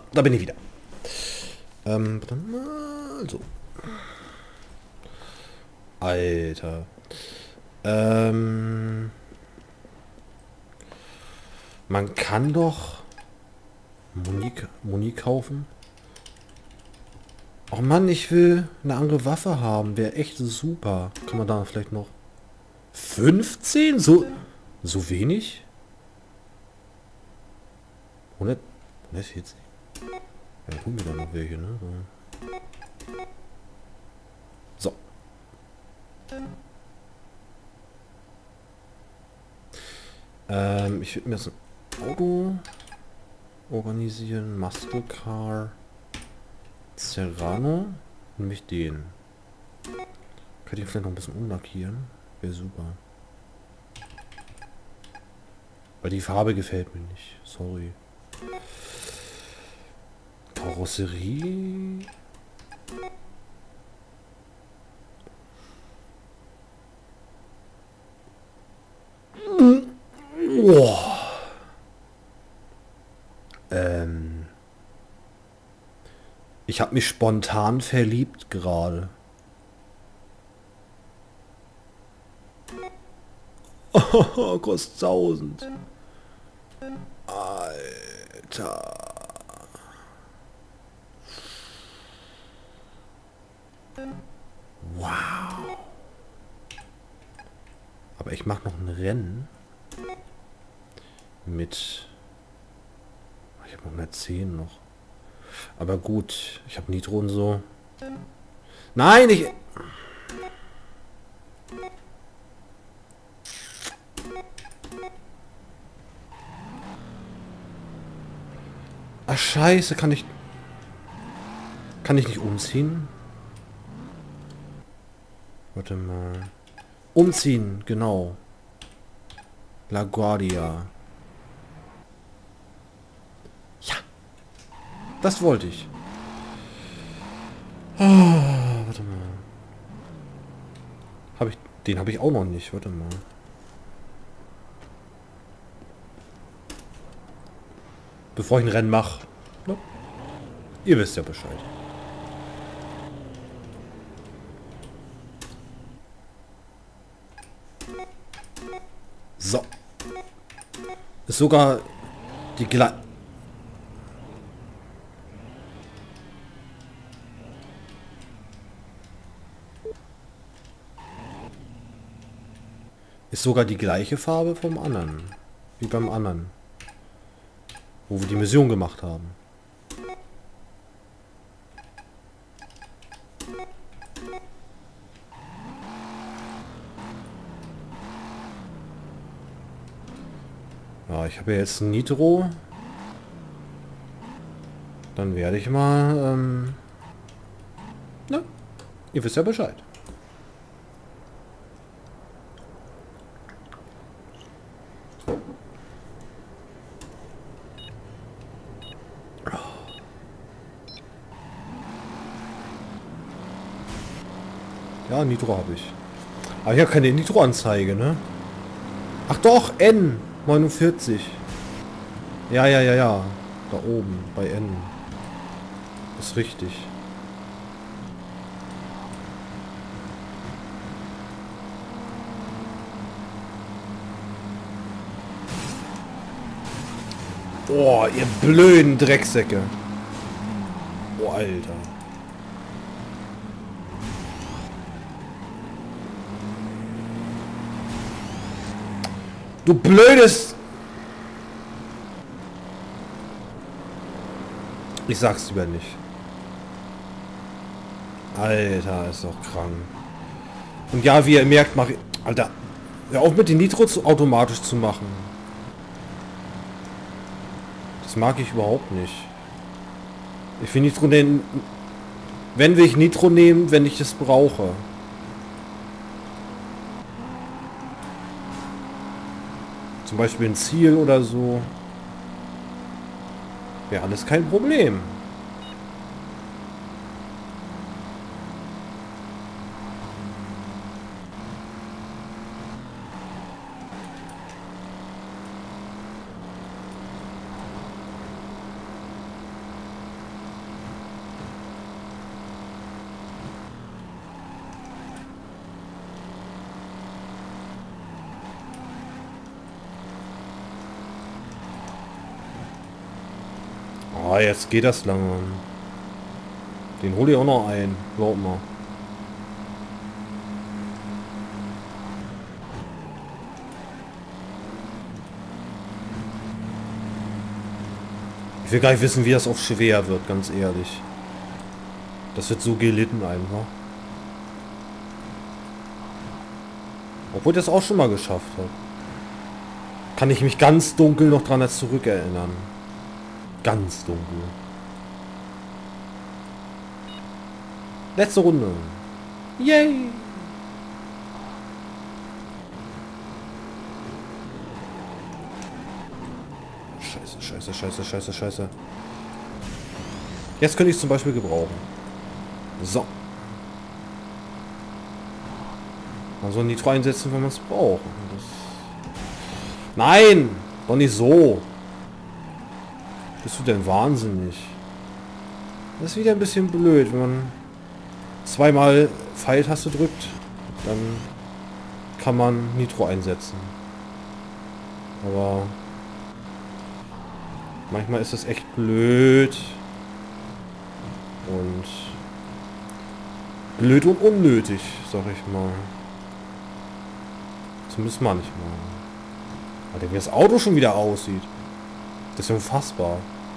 da bin ich wieder. Warte mal, so. Alter. Man kann doch Muni kaufen. Oh Mann, ich will eine andere Waffe haben. Wäre echt super. Kann man da vielleicht noch 15? So wenig? 100, 140? Ja, tun wir da noch welche, ne? So. Ich würde mir jetzt ein Auto organisieren. Muscle Car. Serrano. Nämlich den. Könnte ich vielleicht noch ein bisschen umlackieren. Wäre super. Weil die Farbe gefällt mir nicht. Sorry. Karosserie. Boah. Ich habe mich spontan verliebt gerade. Kostet 1000. Alter. Wow. Aber ich mache noch ein Rennen mit... Ich habe 110 noch. Aber gut, ich habe Nitro und so. Nein, ich... Ach scheiße, kann ich nicht umziehen? Warte mal. Umziehen, genau. La Guardia. Ja. Das wollte ich. Ah, warte mal. Den habe ich auch noch nicht. Warte mal. Bevor ich ein Rennen mache. Ne? Ihr wisst ja Bescheid. So. Ist sogar die gleiche... Ist sogar die gleiche Farbe vom anderen. Wie beim anderen. Wo wir die Mission gemacht haben. Ja, ich habe ja jetzt Nitro. Dann werde ich mal... na, ihr wisst ja Bescheid. Ja, Nitro habe ich. Aber ich habe keine Nitro-Anzeige, ne? Ach doch, N49. Ja. Da oben, bei N. Ist richtig. Oh, ihr blöden Drecksäcke. Oh, Alter. Du blödes... Ich sag's lieber nicht. Alter, ist doch krank. Und ja, wie ihr merkt, mach ich... Alter, hör auf mit den Nitro automatisch zu machen. Das mag ich überhaupt nicht. Ich will Nitro nehmen... Wenn will ich Nitro nehmen, wenn ich das brauche. Zum Beispiel ein Ziel oder so. Wäre alles kein Problem. Ah, jetzt geht das langsam. Den hole ich auch noch ein. Glaub mal. Ich will gar nicht wissen, wie das auch schwer wird, ganz ehrlich. Das wird so gelitten einfach. Obwohl ich das auch schon mal geschafft habe. Kann ich mich ganz dunkel noch dran zurückerinnern. Ganz dunkel. Letzte Runde. Yay! Scheiße, scheiße, scheiße, scheiße, scheiße. Jetzt könnte ich es zum Beispiel gebrauchen. So. Man soll Nitro einsetzen, wenn man es braucht. Nein! Doch nicht so. Bist du denn wahnsinnig? Das ist wieder ein bisschen blöd, wenn man zweimal Pfeiltaste drückt, dann kann man Nitro einsetzen. Aber manchmal ist das echt blöd. Und blöd und unnötig, sag ich mal. Zumindest manchmal. Alter, wie das Auto schon wieder aussieht. Das ist unfassbar.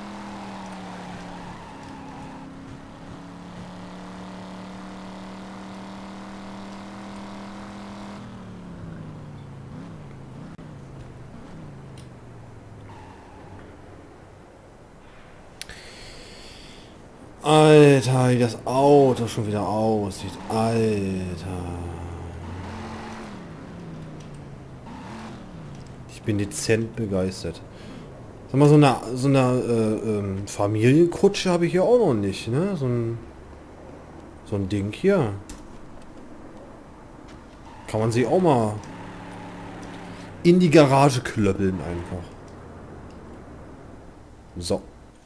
Alter, wie das Auto schon wieder aussieht. Alter. Ich bin dezent begeistert. Sag mal, so eine Familienkutsche habe ich hier auch noch nicht, ne? So ein Ding hier. Kann man sich auch mal in die Garage klöppeln einfach. So.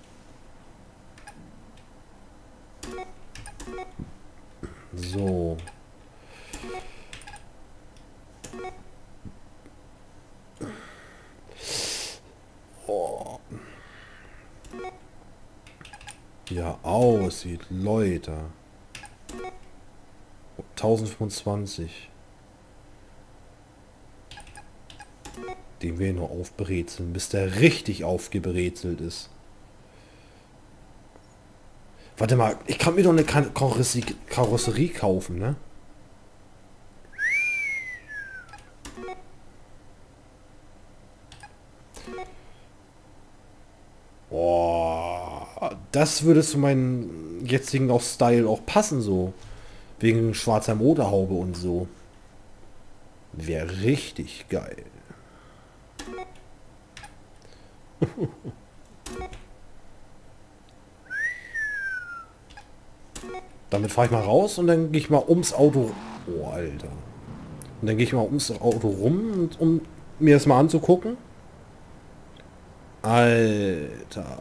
So. Oh. Ja, aussieht, Leute. 1025. Den will ich noch aufbrezeln, bis der richtig aufgebrezelt ist. Warte mal, ich kann mir doch eine Karosserie kaufen, ne? Boah, das würde zu meinem jetzigen auch Style auch passen, so. Wegen schwarzer Motorhaube und so. Wäre richtig geil. Damit fahre ich mal raus und dann gehe ich mal ums Auto. Oh, Alter. Und dann gehe ich mal ums Auto rum, um mir das mal anzugucken. Alter.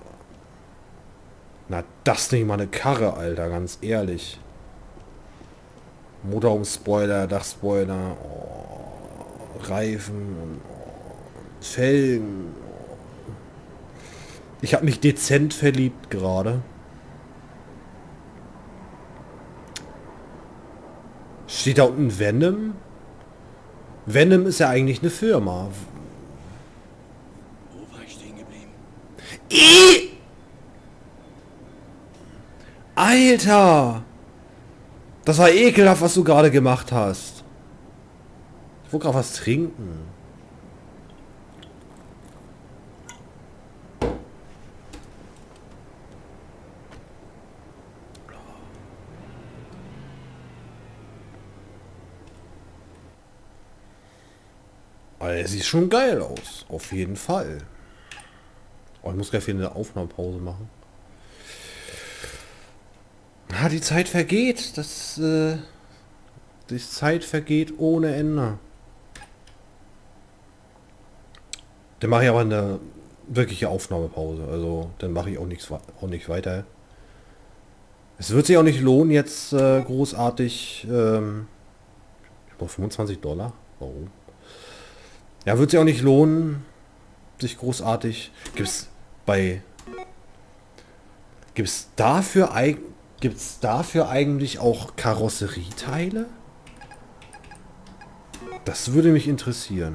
Na, das ist nicht mal eine Karre, Alter, ganz ehrlich. Motorhaube-Spoiler, Dachspoiler, oh, Reifen, oh, Felgen. Oh. Ich habe mich dezent verliebt gerade. Steht da unten Venom? Venom ist ja eigentlich eine Firma. Wo war ich stehen geblieben? Alter! Das war ekelhaft, was du gerade gemacht hast. Ich wollte gerade was trinken. Alter, sieht schon geil aus. Auf jeden Fall. Oh, ich muss gleich wieder eine Aufnahmepause machen. Ah, die Zeit vergeht. Die Zeit vergeht ohne Ende. Dann mache ich aber eine wirkliche Aufnahmepause. Also dann mache ich auch nicht weiter. Es wird sich auch nicht lohnen, jetzt großartig. Ich brauche 25 $. Warum? Ja, wird sich auch nicht lohnen, sich großartig. Gibt's bei Gibt's dafür eigentlich auch Karosserieteile? Das würde mich interessieren.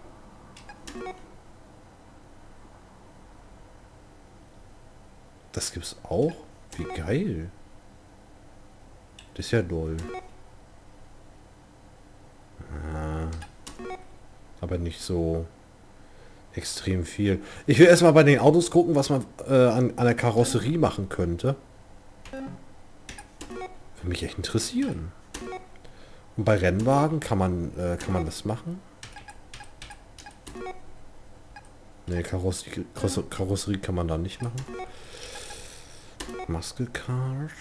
Das gibt's auch? Wie geil. Das ist ja doll. Aber nicht so extrem viel. Ich will erstmal bei den Autos gucken, was man an der Karosserie machen könnte. Würde mich echt interessieren. Und bei Rennwagen kann man das machen? Ne, Karosserie kann man da nicht machen. Muscle Cars.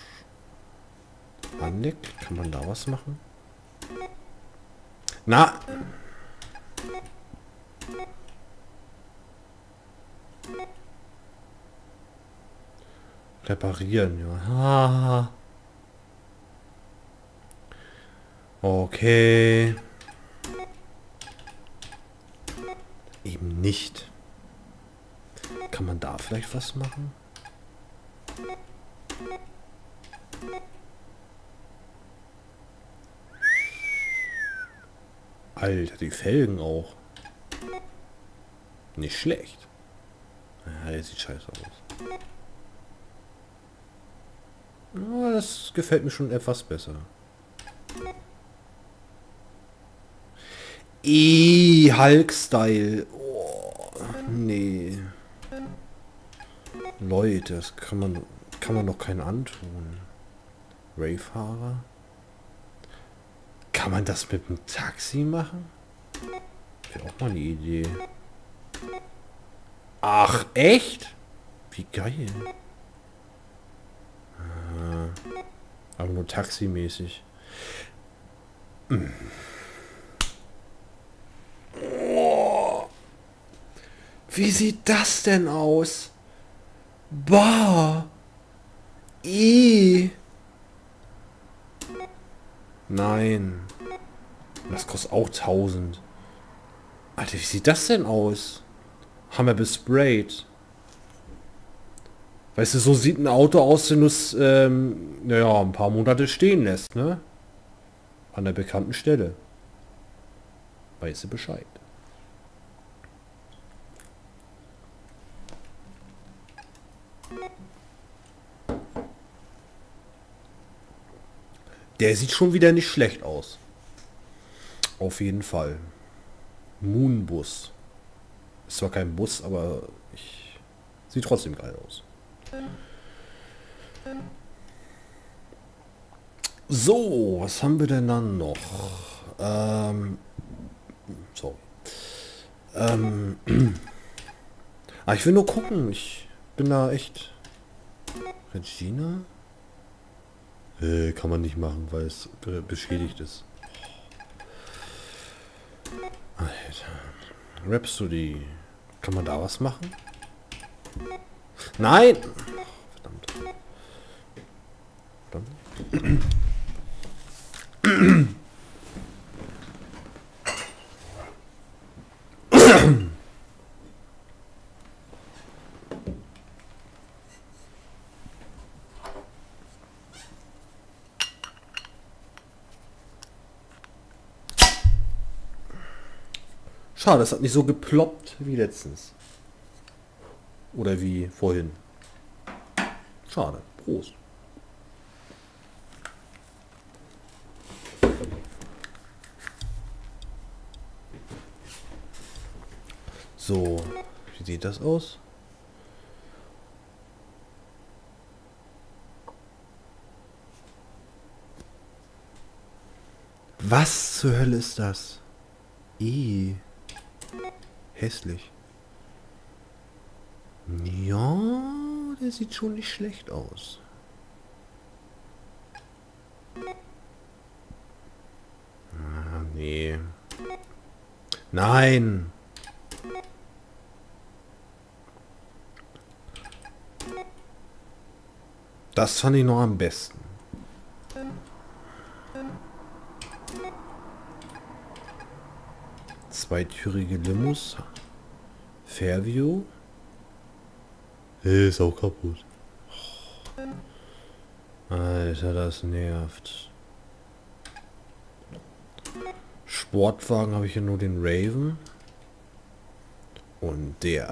Andeck, kann man da was machen? Na! Reparieren, ja. Ah. Okay. Eben nicht. Kann man da vielleicht was machen? Alter, die Felgen auch. Nicht schlecht. Ja, der sieht scheiße aus. Ja, das gefällt mir schon etwas besser. Hulk-Style. Oh, nee. Leute, das kann man doch keinen antun. Rayfahrer. Kann man das mit dem Taxi machen? Wäre auch mal eine Idee. Ach, echt? Wie geil. Aber nur taximäßig. Oh, wie sieht das denn aus? Bah. Nein. Das kostet auch 1000. Alter, wie sieht das denn aus? Haben wir besprayt. Weißt du, so sieht ein Auto aus, wenn du es, naja, ein paar Monate stehen lässt, ne? An der bekannten Stelle. Weißt du Bescheid. Der sieht schon wieder nicht schlecht aus. Auf jeden Fall. Moonbus. Ist zwar kein Bus, aber sieht trotzdem geil aus. So, was haben wir denn dann noch? So. Ich will nur gucken. Ich bin da echt... Regina? Kann man nicht machen, weil es beschädigt ist. Alter. Rhapsody. Kann man da was machen? Nein! Verdammt. Verdammt. Schade, es hat nicht so geploppt wie letztens. Oder wie vorhin. Schade. Prost. So, wie sieht das aus? Was zur Hölle ist das? Hässlich. Ja, der sieht schon nicht schlecht aus. Nee. Nein! Das fand ich noch am besten. Zweitürige Limous. Fairview. Ist auch kaputt. Alter, das nervt. Sportwagen habe ich hier nur den Raven. Und der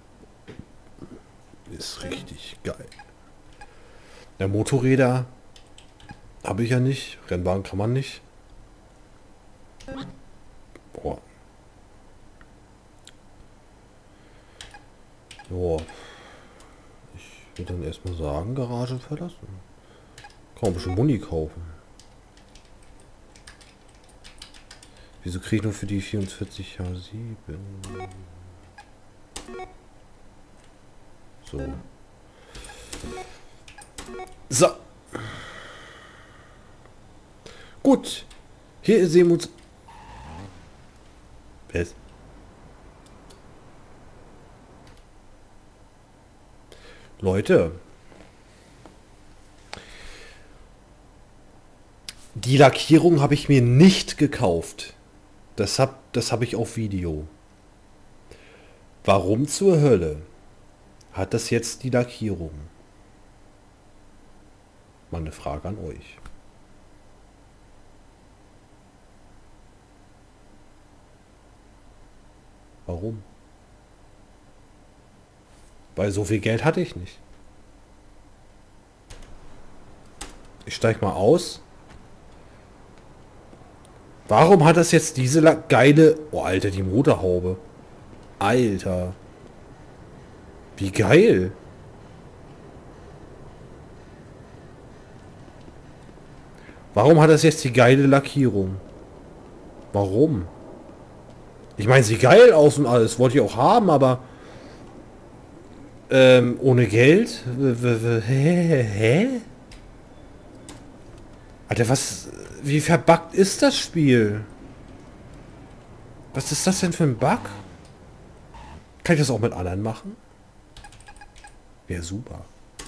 ist richtig geil. Der Motorräder habe ich ja nicht. Rennwagen kann man nicht. Boah. Joa. Ich würde dann erstmal sagen, Garage verlassen. Kann man ein bisschen Muni kaufen. Wieso kriege ich nur für die 44 H7? So. So. Gut. Hier sehen wir uns. Was? Leute. Die Lackierung habe ich mir nicht gekauft. Das hab ich auf Video. Warum zur Hölle hat das jetzt die Lackierung? Mal eine Frage an euch. Warum? Weil so viel Geld hatte ich nicht. Ich steig mal aus. Warum hat das jetzt diese geile... Oh, Alter, die Motorhaube. Alter. Wie geil. Warum hat das jetzt die geile Lackierung? Warum? Ich meine, sieht geil aus und alles. Wollte ich auch haben, aber... ohne Geld? Hä? Alter, was... Wie verbuggt ist das Spiel? Was ist das denn für ein Bug? Kann ich das auch mit anderen machen? Wäre super.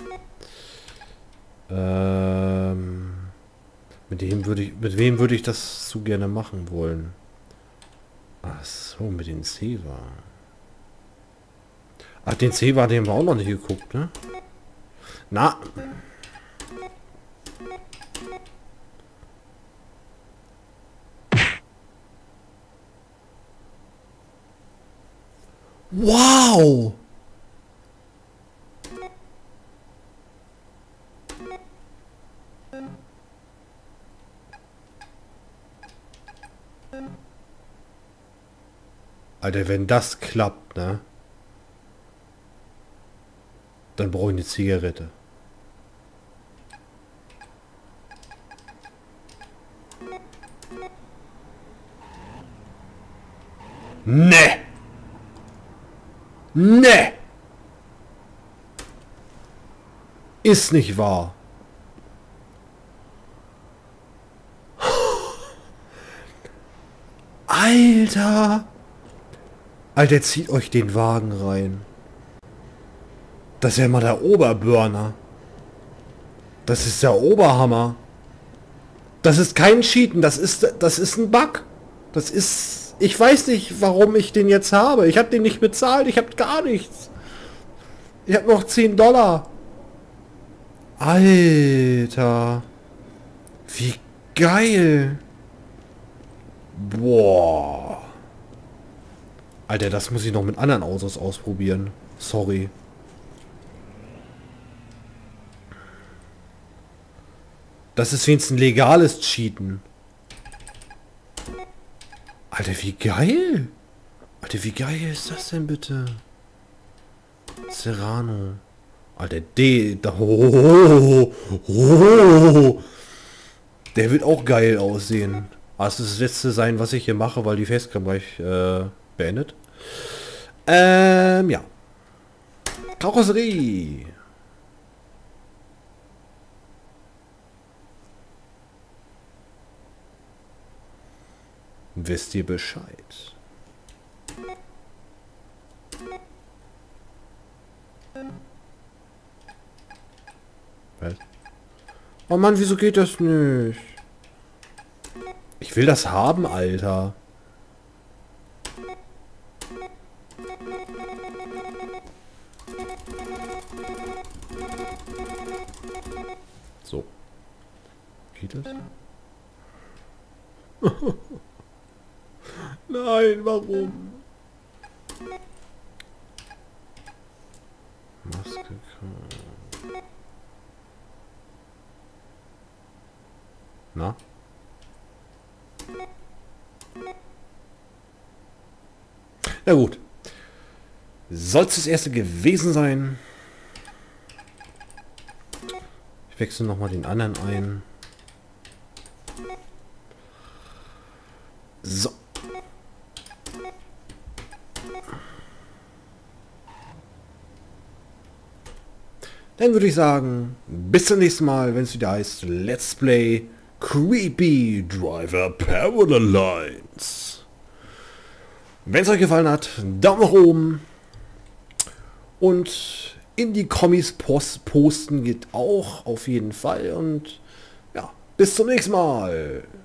Mit wem würde ich das so gerne machen wollen? Ach so, mit den Seva. Ach, den Seva, den haben wir auch noch nicht geguckt, ne? Na. Wow! Alter, wenn das klappt, ne? Dann brauche ich eine Zigarette. Ne! Ne! Ist nicht wahr. Alter! Alter, zieht euch den Wagen rein. Das ist ja mal der Oberburner. Das ist der Oberhammer. Das ist kein Cheaten, das ist ein Bug. Das ist... Ich weiß nicht, warum ich den jetzt habe. Ich habe den nicht bezahlt, ich habe gar nichts. Ich habe noch $10. Alter. Wie geil. Boah. Alter, das muss ich noch mit anderen Autos ausprobieren. Sorry. Das ist wenigstens ein legales Cheaten. Alter, wie geil. Alter, wie geil ist das denn bitte? Serrano. Alter, der wird auch geil aussehen. Aber es ist das letzte sein, was ich hier mache, weil die Facecam gleich beendet. Ja. Karosserie. Wisst ihr Bescheid? Was? Oh Mann, wieso geht das nicht? Ich will das haben, Alter. So. Geht das? Nein, warum? Maske. Na? Na gut. Soll es das erste gewesen sein? Ich wechsle nochmal den anderen ein. So. Dann würde ich sagen, bis zum nächsten Mal, wenn es wieder heißt Let's Play Creepy Driver Parallel Lines. Wenn es euch gefallen hat, Daumen nach oben. Und in die Kommis posten geht auch auf jeden Fall. Und ja, bis zum nächsten Mal.